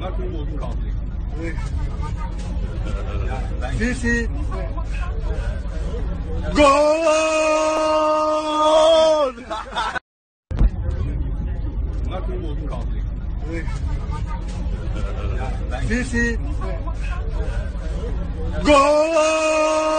那中国不搞这个。 对。谢谢。Gol！ 那中国不搞这个。 对。谢谢。Gol！